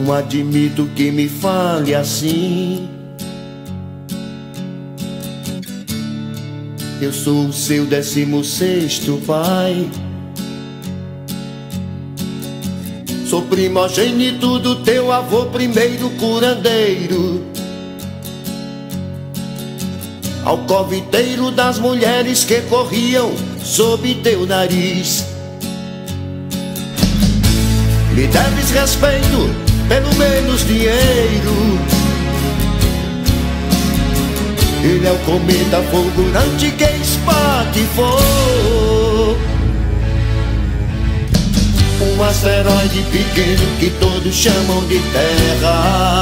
Não admito que me fale assim. Eu sou o seu 16º pai. Sou primogênito do teu avô, primeiro curandeiro, alcoviteiro das mulheres que corriam sob teu nariz. Me deves respeito, pelo menos dinheiro. Ele é o cometa fulgurante que espatifou um asteroide pequeno que todos chamam de Terra.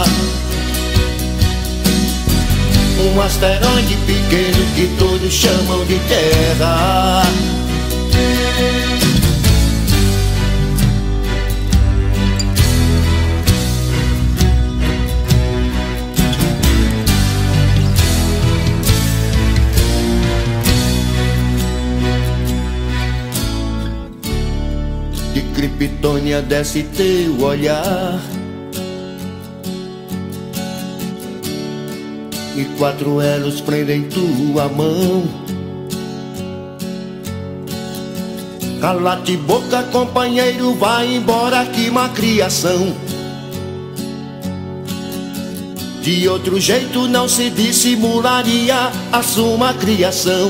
Um asteroide pequeno que todos chamam de Terra. De Kryptônia desce teu olhar e 4 elos prendem tua mão. Cala-te boca, companheiro, vai embora que má criação. De outro jeito não se dissimularia a sua criação.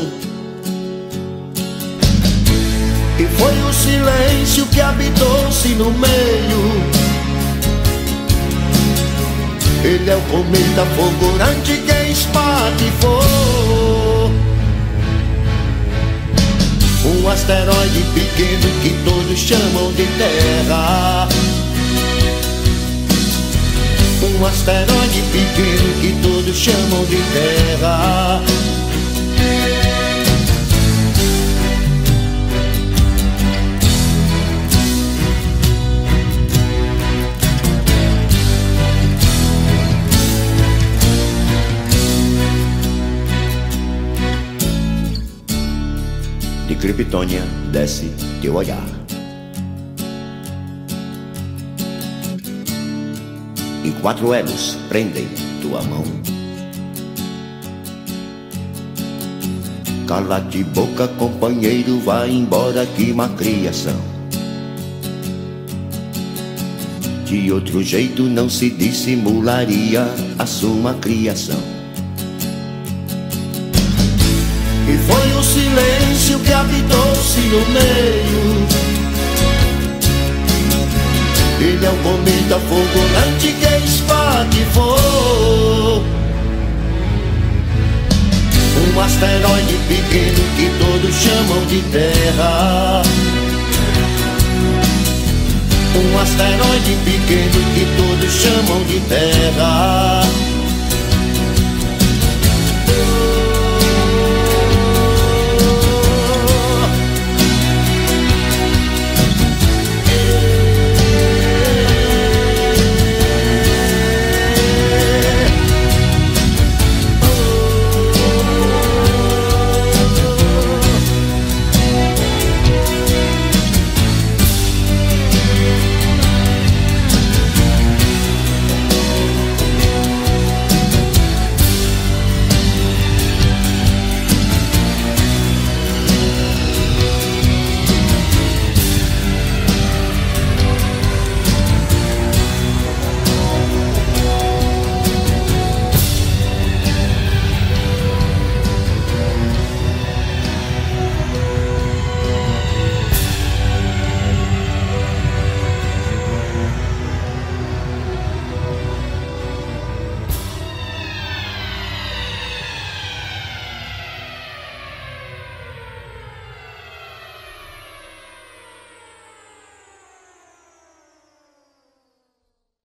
E foi o silêncio que habitou-se no meio. Ele é o cometa fulgurante que espatifou um asteroide pequeno que todos chamam de Terra. Um asteroide pequeno que todos chamam de Terra. De Kryptônia desce teu olhar e 4 elos prendem tua mão. Cala-te boca, companheiro, vai embora que má criação. De outro jeito não se dissimularia a sua criação. E foi o silêncio que habitou-se no meio. Ele é o cometa fulgurante que espatifou um asteroide pequeno que todos chamam de Terra. Um asteroide pequeno que todos chamam de Terra.